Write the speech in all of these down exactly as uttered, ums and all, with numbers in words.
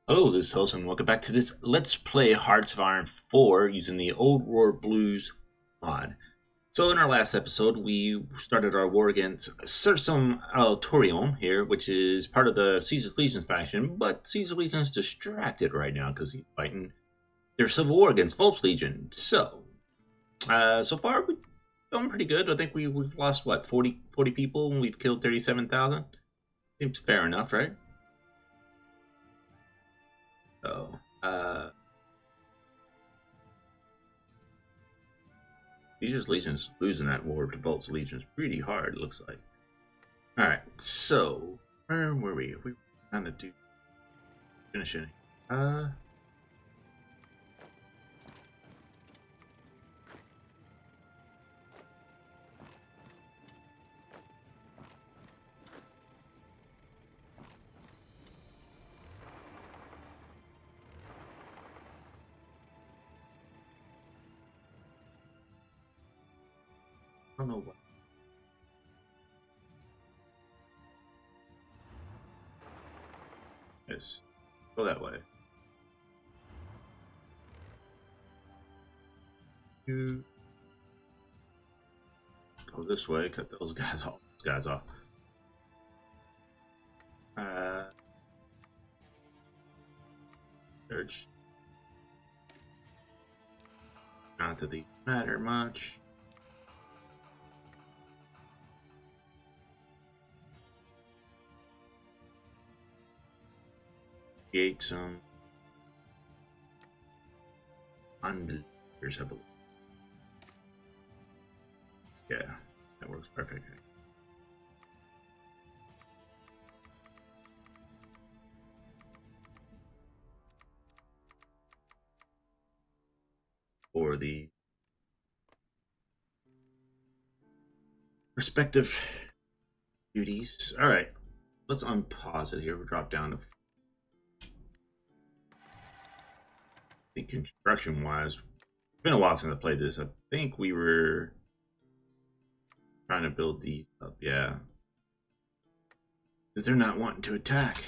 Hello, this is Hellsen. Welcome back to this Let's Play Hearts of Iron four using the Old War Blues mod. So in our last episode, we started our war against Sursum Altorion here, which is part of the Caesar's Legions faction, but Caesar's Legion is distracted right now because he's fighting their civil war against Fulp's Legion. So, uh, so far we've done pretty good. I think we, we've lost, what, forty, forty people and we've killed thirty-seven thousand? Seems fair enough, right? So, uh, Caesar's Legion's losing that war to Volt's Legion is pretty hard, it looks like. Alright, so, where were we? We were trying to do finishing. Uh, I don't know what. Yes, go that way. You go this way, cut those guys off. Those guys off. Uh, search. Not that these matter much. Create some unbelievers, I believe. Yeah, that works perfect. For the respective duties. All right, let's unpause it here. We'll drop down to the construction wise. It's been a while since I played this. I think we were trying to build these up. Yeah, because they're not wanting to attack.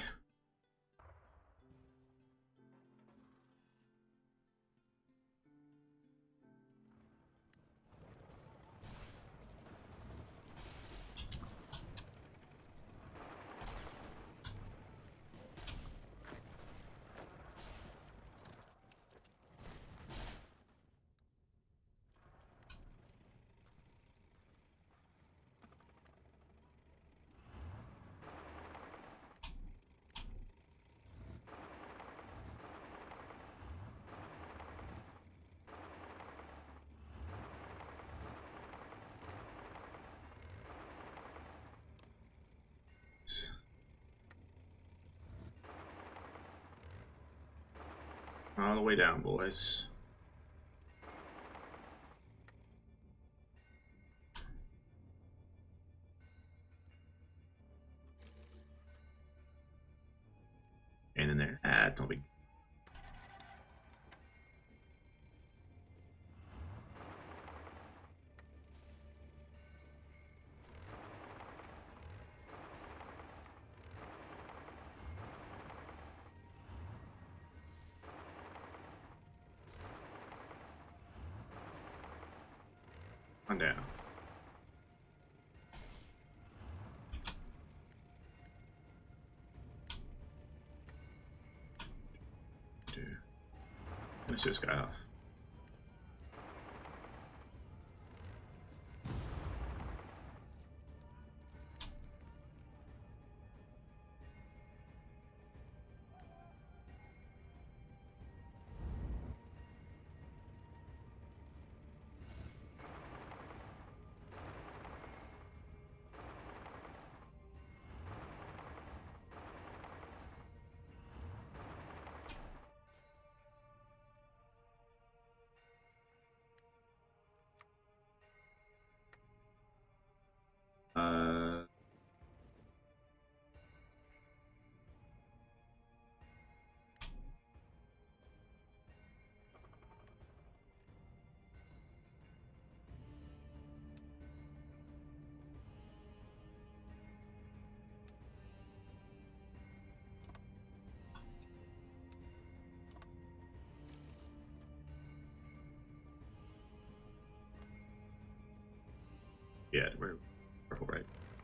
All the way down, boys. And in there. Ah, don't be. On down. Dude. Finish this guy off. Yeah, we're purple, right?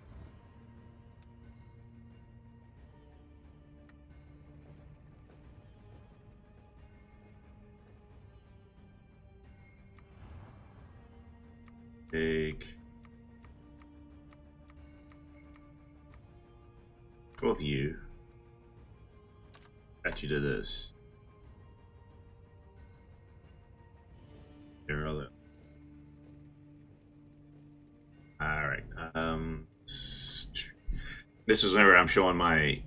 Take twelve of you. Got you to this. There are all right. Um, this is whenever I'm showing my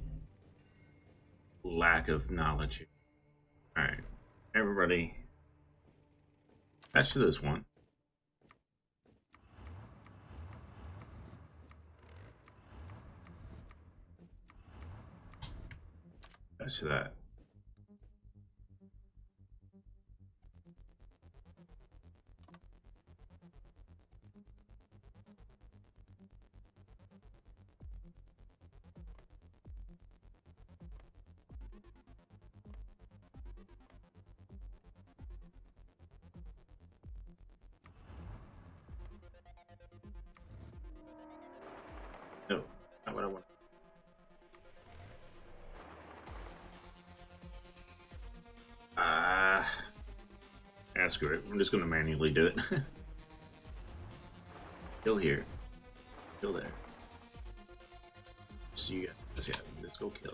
lack of knowledge. All right, everybody, attach to this one. Attach to that. No, not what I want. Ah, uh, screw it. I'm just going to manually do it. Kill here. Kill there. So you guys, yeah, let's go kill.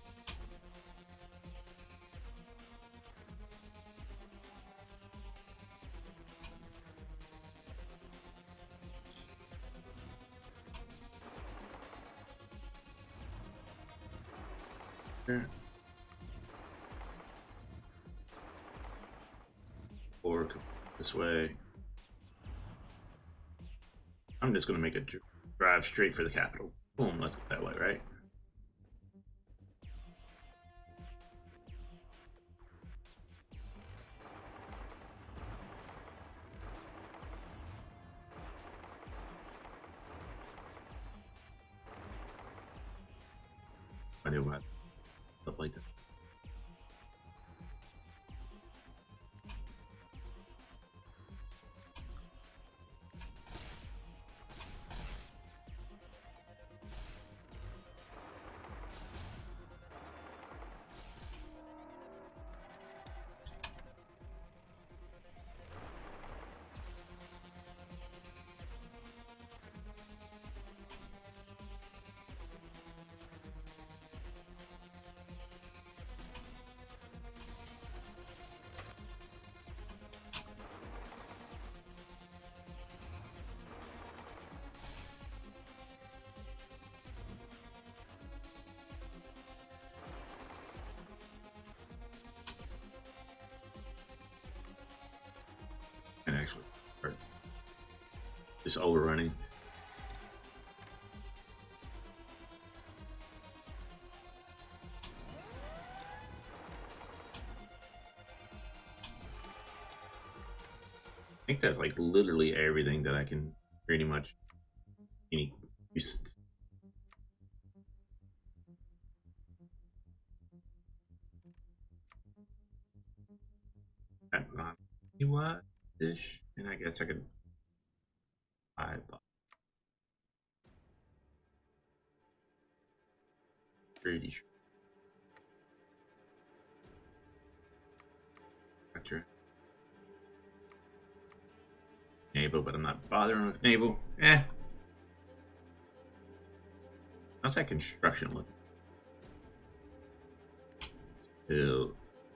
Sure. Or this way. I'm just going to make a drive straight for the capital. Boom, let's go that way, right? I do what? Stuff like that. And actually start just overrunning. I think that's like literally everything that I can pretty much any use. What dish? And I guess I could buy pretty sure. Naval, but I'm not bothering with naval. Eh. How's that construction look? Still.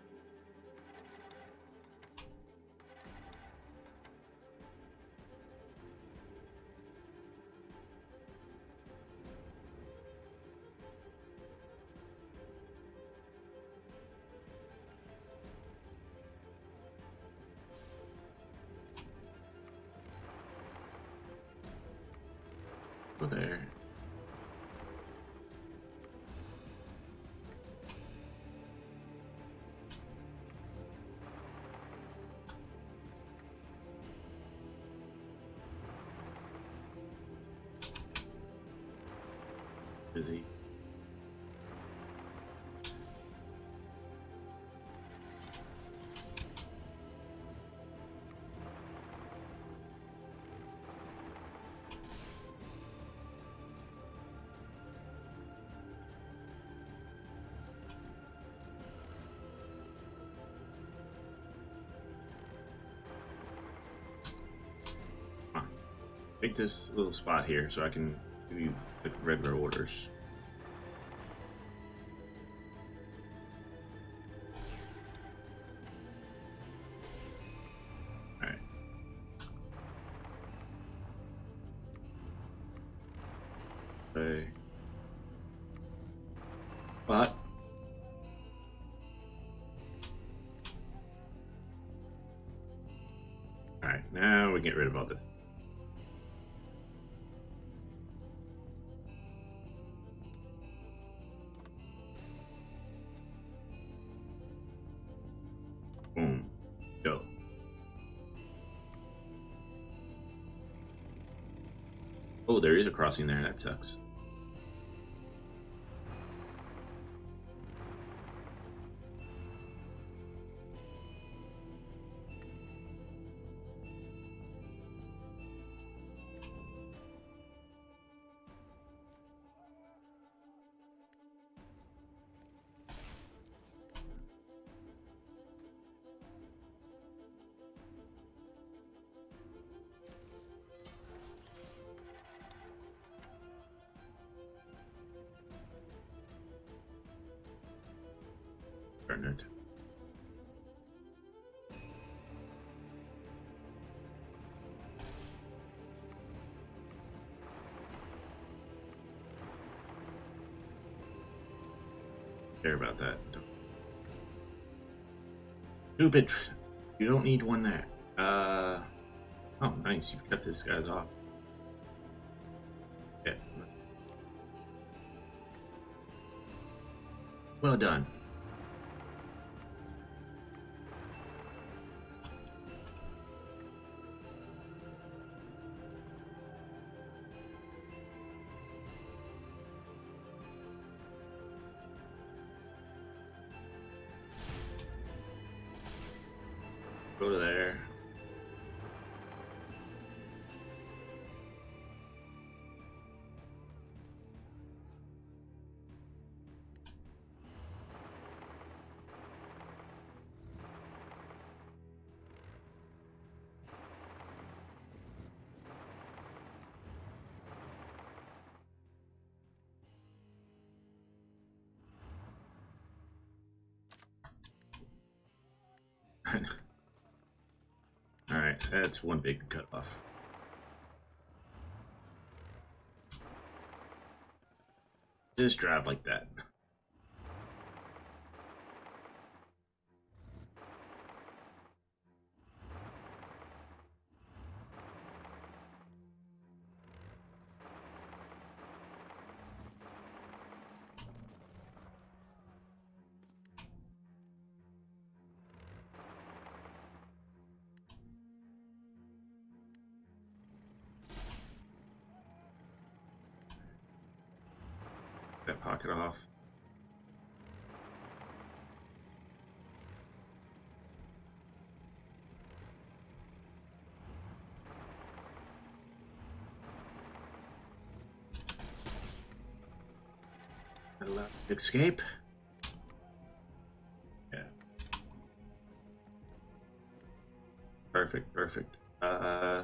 Go there. Busy. Take this little spot here so I can give you the regular orders. Alright. Okay. But alright, now we get rid of all this. Boom. Go. Oh, there is a crossing there. That sucks. Darn it. Care about that. Stupid. You don't need one there. Uh. Oh, nice. You've cut this guy's off. Yeah. Well done. Go to there. Alright, that's one big cut off. Just drive like that. That pocket off. Escape. Yeah. Perfect, perfect. Uh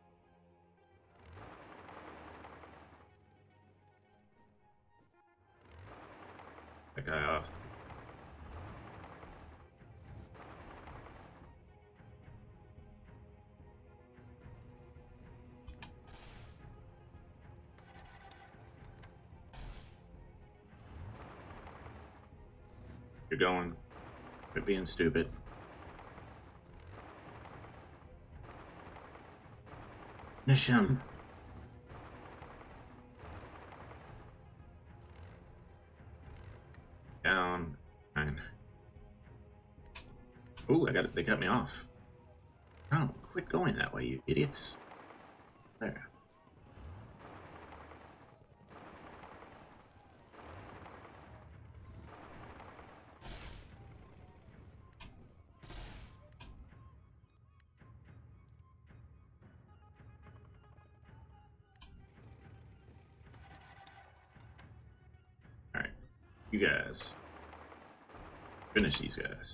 that guy off. You're going. Quit being stupid. Nisham. Down. Nine. Ooh, I got it. They cut me off. Oh, quit going that way, you idiots. There. Alright. You guys. Finish these guys.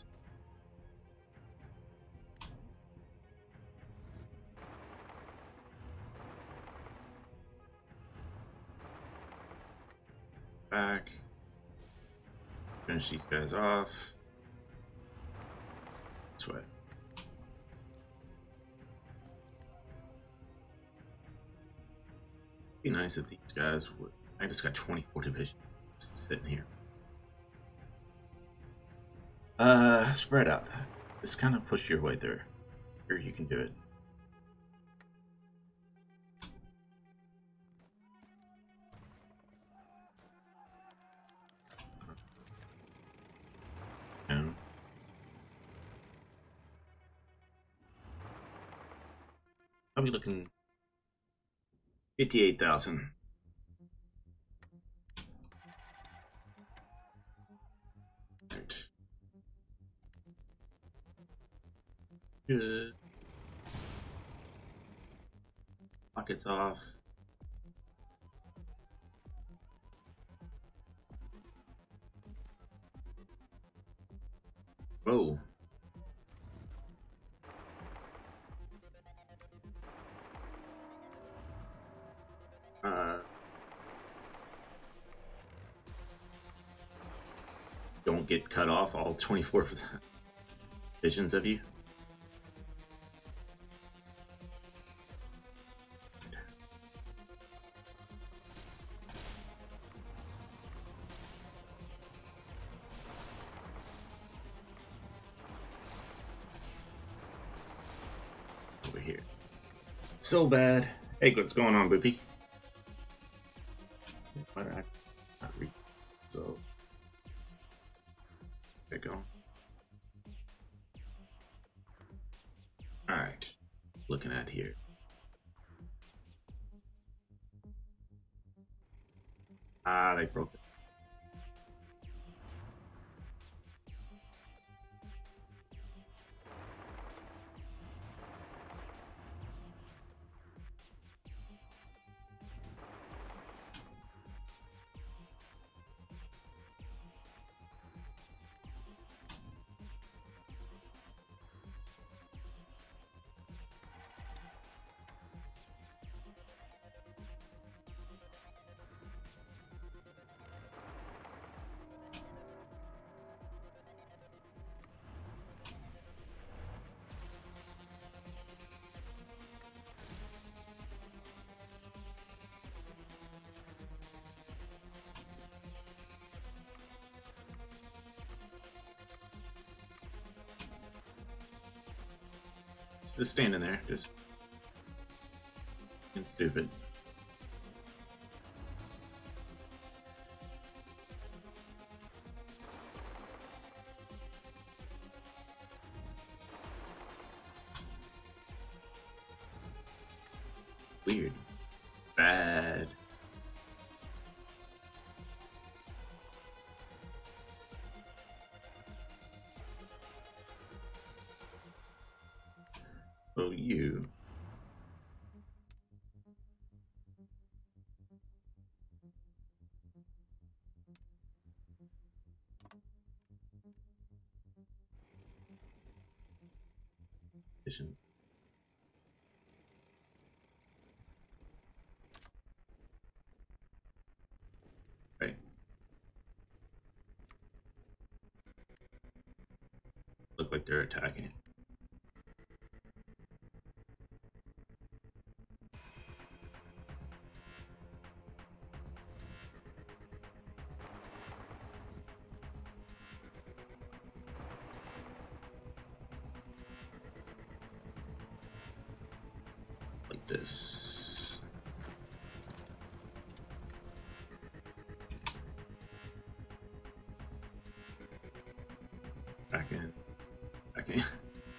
back. Finish these guys off. This way. Be nice if these guys would. I just got twenty-four divisions sitting here. Uh, spread out. Just kind of push your way through. Here you can do it. And I'll be looking fifty-eight thousand. Right. Good. Pockets off. Whoa. Uh, don't get cut off, all twenty-four visions of you. Over here. So bad. Hey, what's going on, Boopy? Why did I not read? So there you go. All right, looking at here. Ah, they broke it. Just standing there, just being stupid. Weird. Bad. Oh, you. Vision. Right. Look like they're attacking. Like this. Back in. Back in.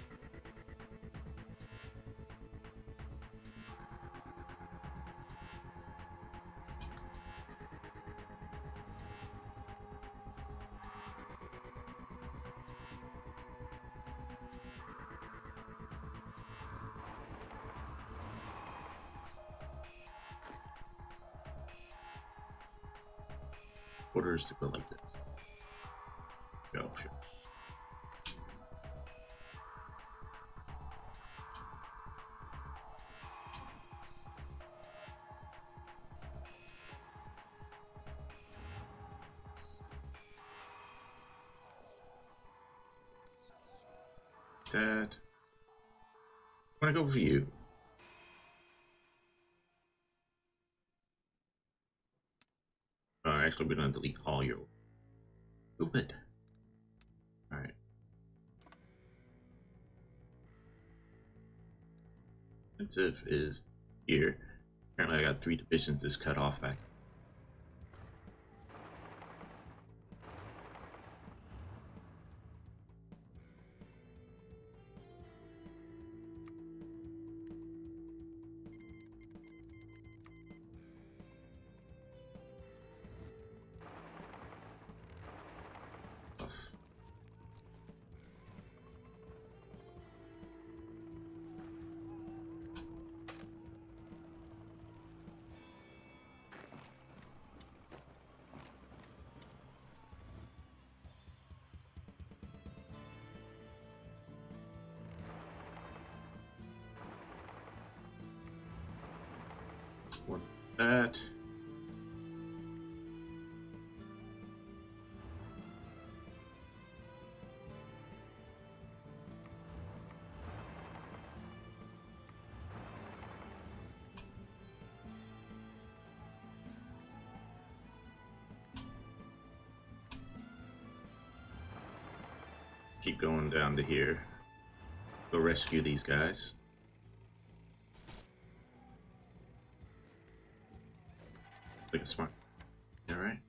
Orders to go like this. Go, sure. That. I want to go for you. Oh, actually, we're going to delete all your. Stupid. Alright. Offensive is here. Apparently, I got three divisions this cut off back. One that. Keep going down to here. Go rescue these guys. Like a smart. Alright.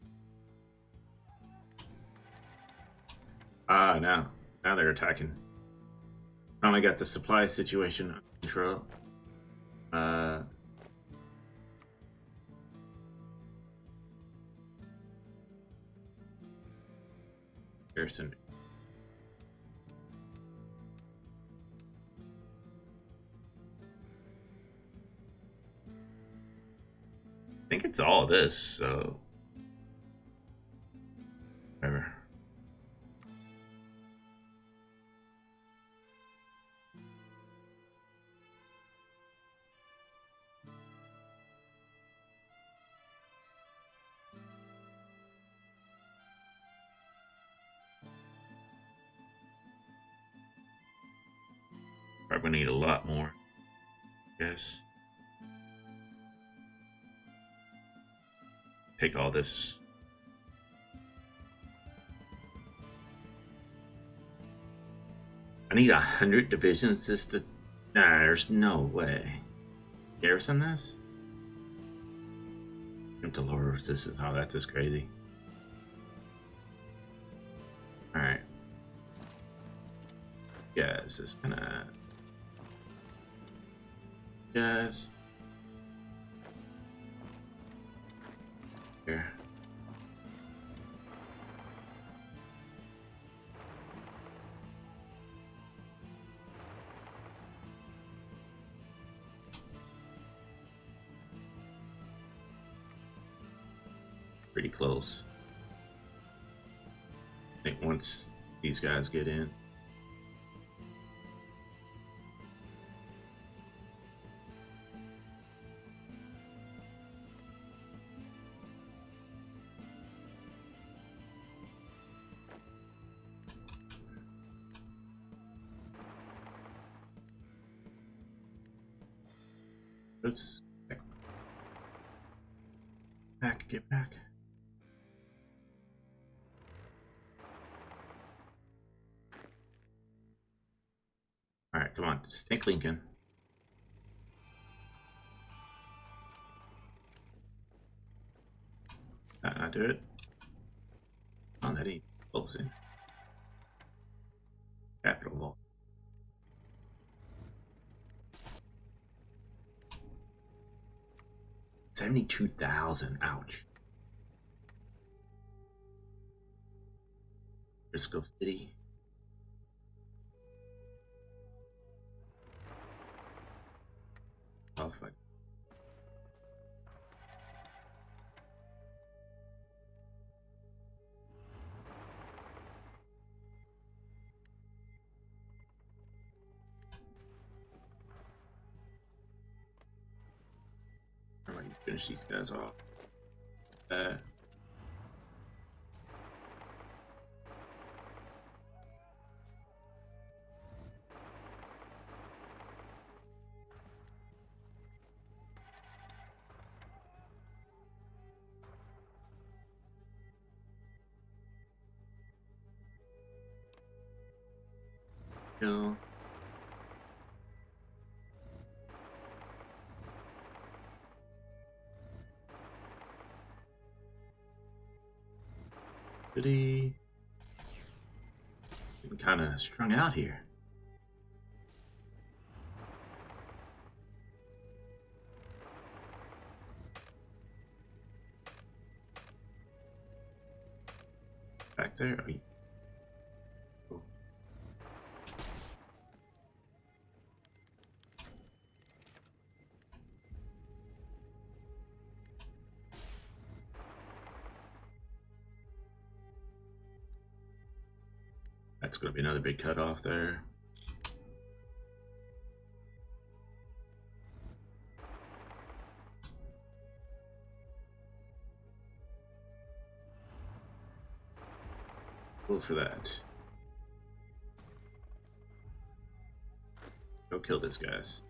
Ah, now. Now they're attacking. Finally got the supply situation under control. Uh. Garrison. I think it's all this, so whatever. Probably need a lot more. Yes. Take all this. I need a hundred divisions just to. Nah, there's no way. Garrison this? Come to lower resistance. Oh, that's just crazy. Alright. Guys, just gonna. Guys. Here. Pretty close. I think once these guys get in. Oops. Back, get back. Alright, come on. Stink Lincoln. That not do it? On that ain't close in. Capital Vault. seventy-two thousand, ouch. Frisco City. Oh, fuck. I'm ready to finish these guys off. Uh, Kill. Pretty. Getting kind of strung out here. Back there. Oh, cool. That's going to be another big cutoff there. Go for that. Go kill this guys.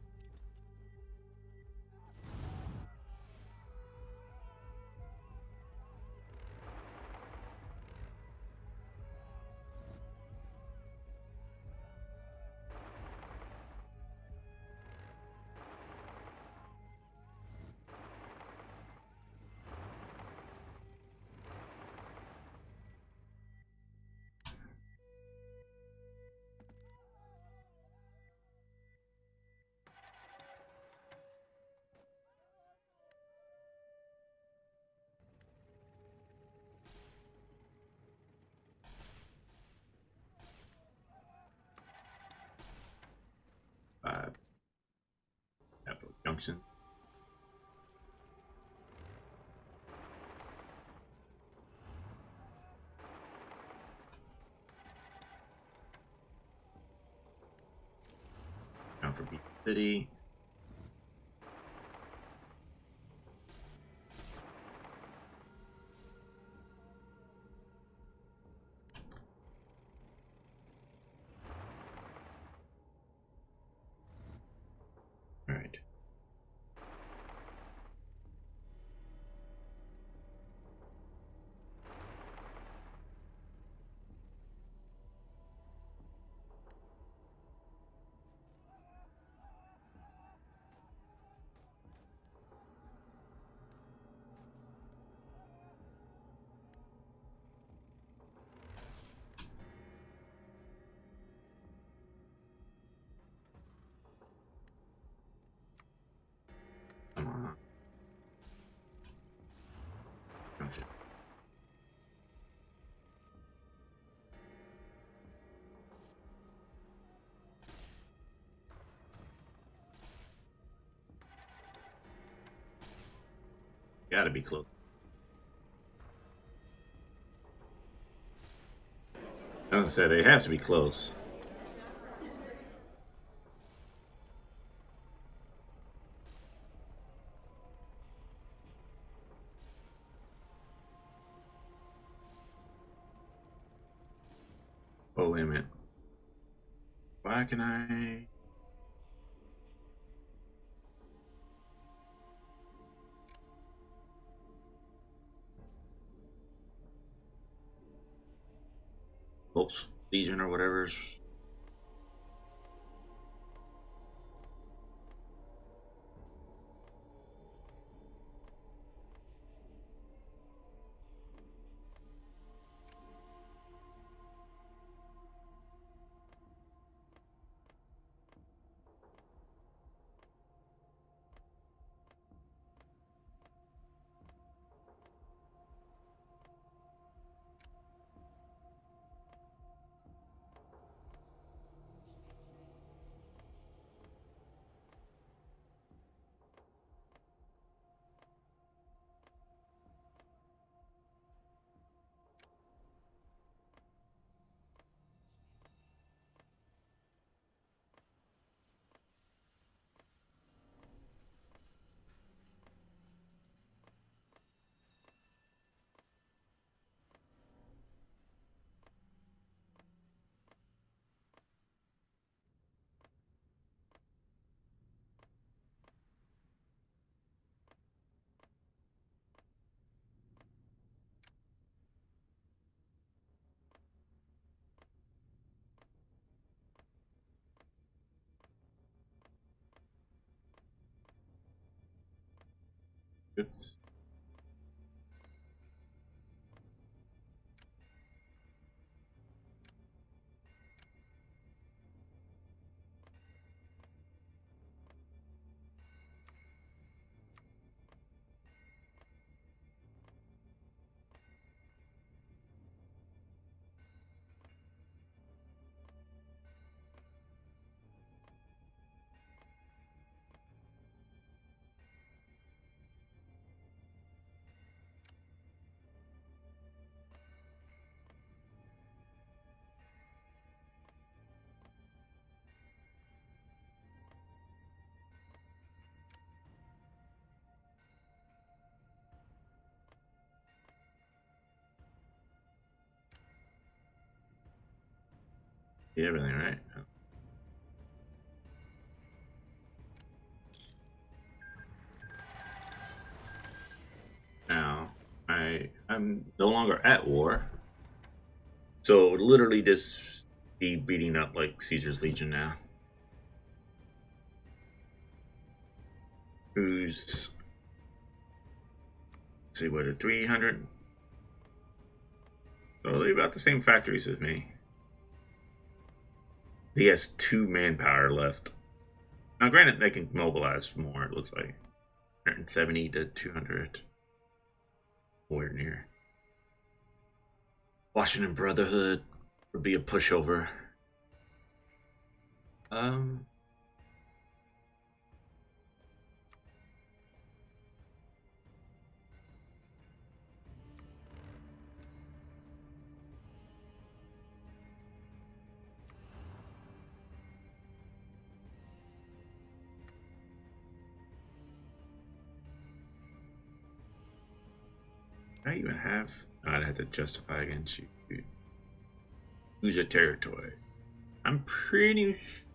Five. Capital Junction. Down for Beach City. All right. Come on. Okay. Gotta be close. I was gonna say they have to be close. Oh, wait a minute. Why can I? Oops, Legion or whatever's. Oops. Yeah, everything right. Now, I I'm no longer at war, so literally just be beating up like Caesar's Legion now. Who's let's see what are three hundred? So they're about the same factories as me. He has two manpower left. Now, granted, they can mobilize more. It looks like one hundred seventy to two hundred. Nowhere near. Washington Brotherhood would be a pushover. Um. I even have. Oh, I'd have to justify against you. Who's a territory? I'm pretty.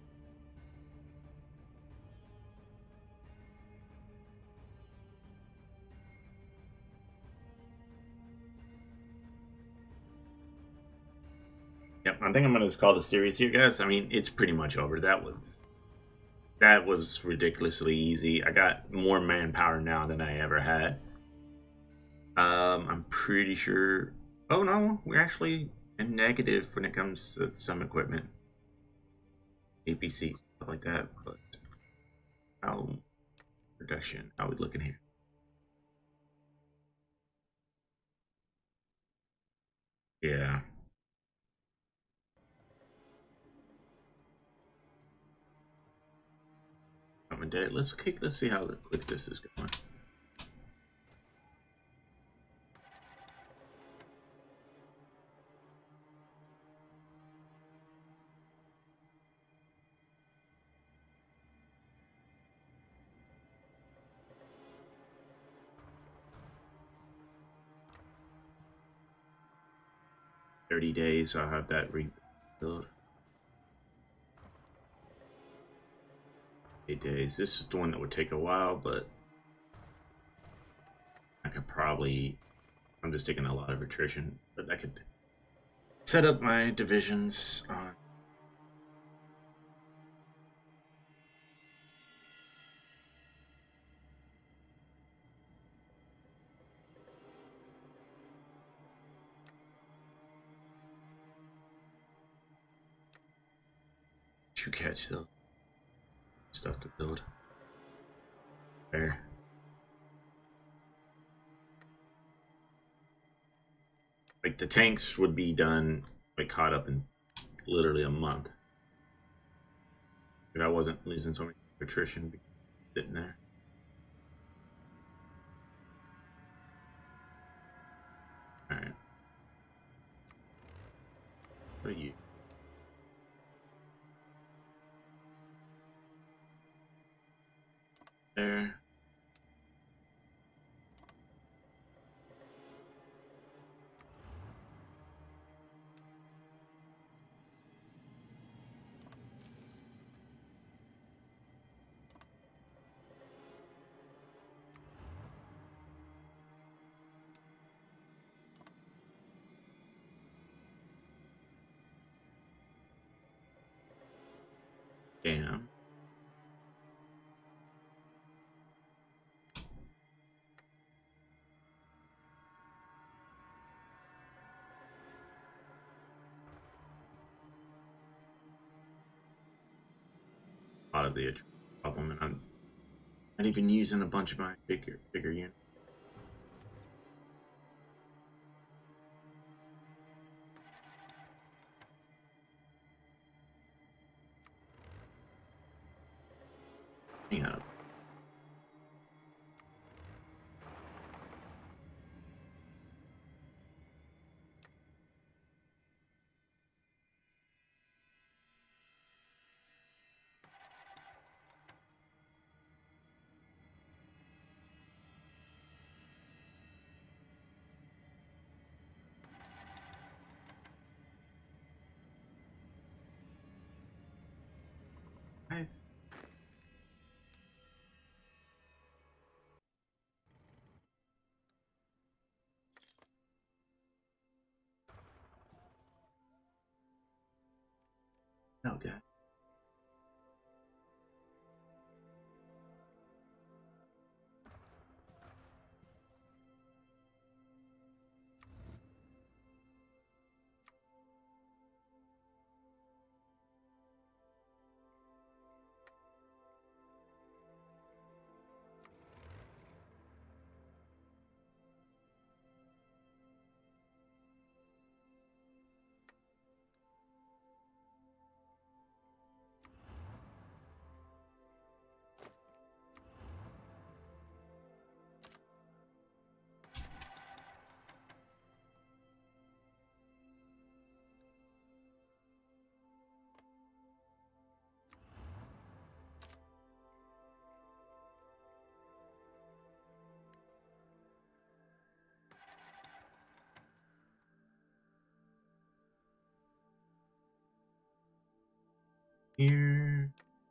Yep, I think I'm gonna call the series here, guys. I mean, it's pretty much over. That was that was ridiculously easy. I got more manpower now than I ever had. Um, I'm pretty sure. Oh no, we're actually in negative when it comes to some equipment, A P C stuff like that. But how production? How we looking here? Yeah. I'm dead. Let's kick. Let's see how quick this is going. thirty days. I'll have that rebuild. Eight days. This is the one that would take a while, but I could probably. I'm just taking a lot of attrition, but I could set up my divisions on. To catch though. Stuff to build. There. Like the tanks would be done, like caught up in literally a month. If I wasn't losing so much attrition sitting there. Alright. What are you? There. Damn. lot of the problem, and I'm not even using a bunch of my bigger bigger units. Hang on. Nice. Okay. Here.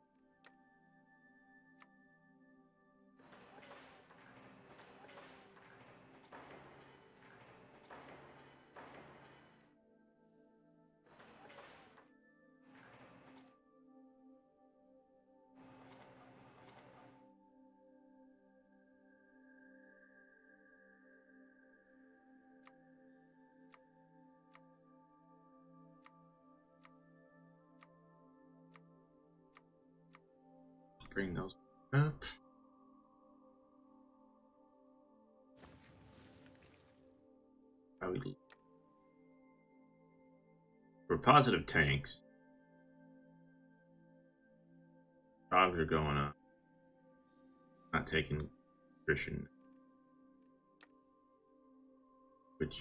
Bring those up. How we do? For positive tanks, dogs are going up. Not taking attrition, which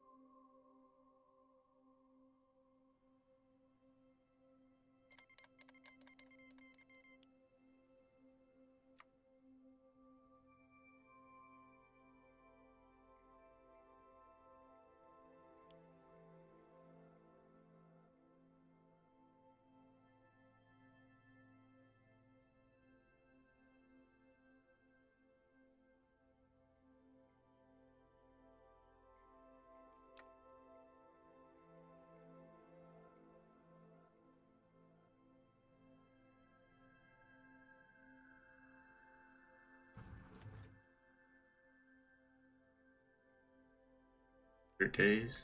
days,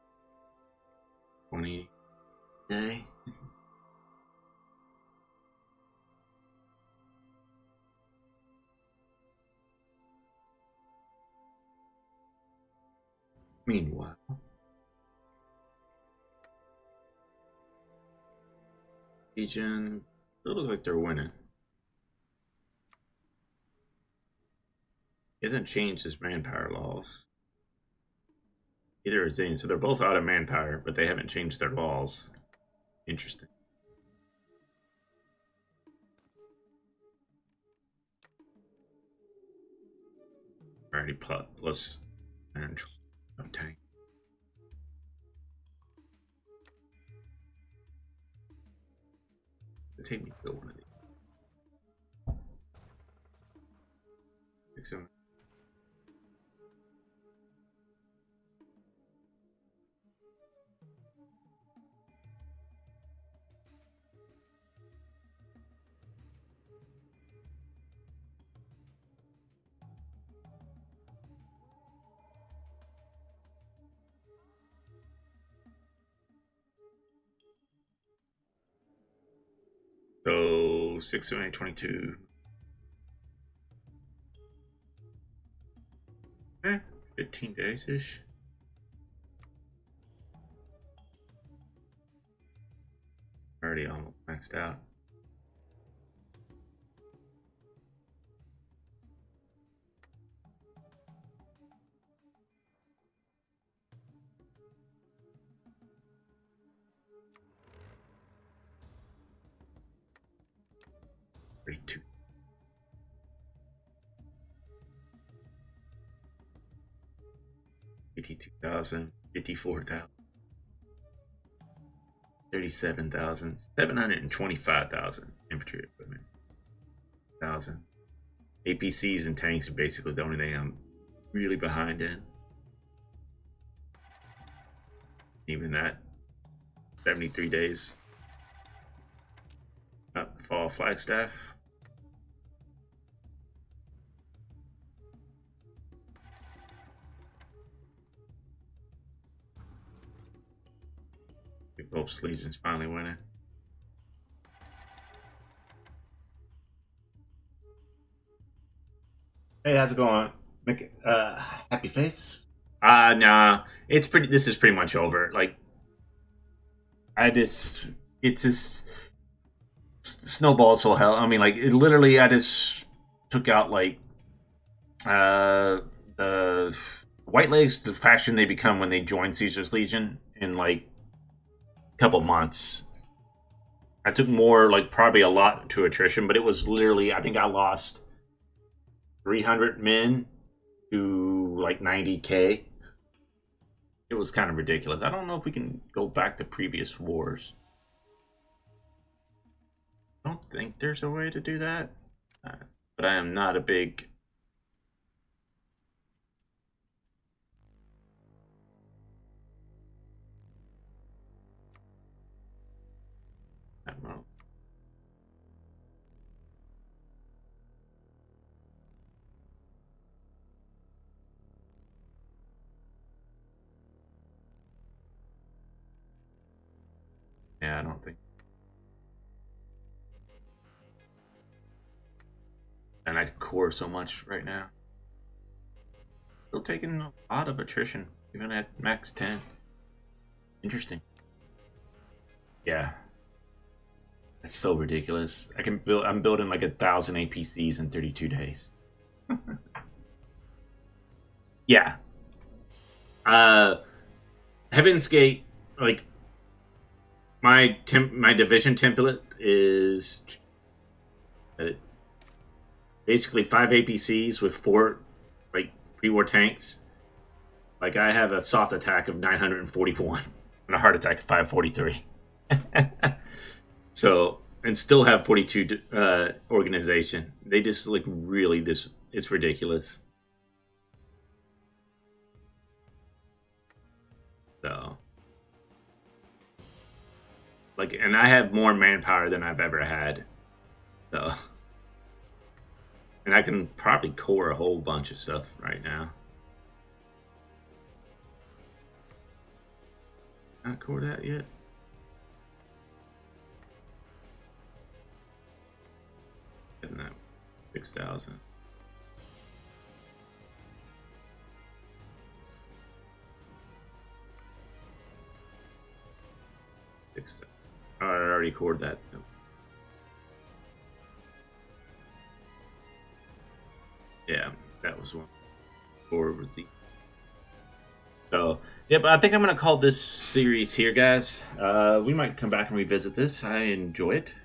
twenty day. Meanwhile, Legion, it looks like they're winning. He hasn't changed his manpower laws. Either is Zane, so they're both out of manpower, but they haven't changed their laws. Interesting. Already plus plus iron tank. It'll take me to go one of these. Fix them. So So six, seven, eight, twenty-two. Eh, fifteen days ish. Already almost maxed out. thirty-two. eighty-two thousand, fifty-four thousand, thirty-seven thousand, seven hundred twenty-five thousand infantry equipment. Thousand. A P Cs and tanks are basically the only thing I'm really behind in. Even that. seventy-three days. Up fall Flagstaff. Pope's Legion's finally winning. Hey, how's it going? Make uh happy face? Uh nah. It's pretty this is pretty much over. Like I just it's just snowballs so hell. I mean like it literally I just took out like uh the White Legs, the faction they become when they join Caesar's Legion in like couple months. I took more, like probably a lot to attrition, but it was literally, I think I lost three hundred men to like ninety K. It was kind of ridiculous. I don't know if we can go back to previous wars. I don't think there's a way to do that, uh, but I am not a big admiral. Yeah, I don't think. And I core so much right now. Still taking a lot of attrition, even at max ten. Interesting. Yeah. That's so ridiculous. I can build I'm building like a thousand A P Cs in thirty-two days. Yeah. Uh Heaven's Gate, like my temp my division template is uh, basically five A P Cs with four like pre-war tanks. Like I have a soft attack of nine hundred forty-one and a hard attack of five forty-three. So, and still have forty-two uh, organization. They just like really this it's ridiculous. So, like, and I have more manpower than I've ever had. So, and I can probably core a whole bunch of stuff right now. Not core that yet. Getting that six thousand. Six. Oh, I already cored that. Yeah, that was one. Four was the. So, yeah, but I think I'm going to call this series here, guys. Uh, we might come back and revisit this. I enjoy it.